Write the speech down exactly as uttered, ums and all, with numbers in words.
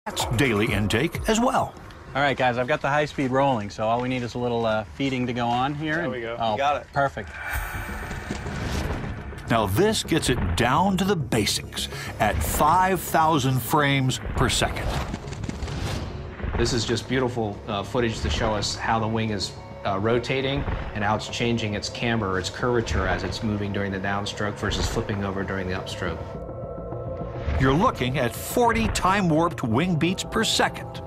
That's daily intake as well. All right, guys, I've got the high speed rolling, so all we need is a little uh, feeding to go on here. There we go. Oh, you got it. Perfect. Now this gets it down to the basics at five thousand frames per second. This is just beautiful uh, footage to show us how the wing is uh, rotating and how it's changing its camber or its curvature as it's moving during the downstroke versus flipping over during the upstroke. You're looking at forty time-warped wing beats per second.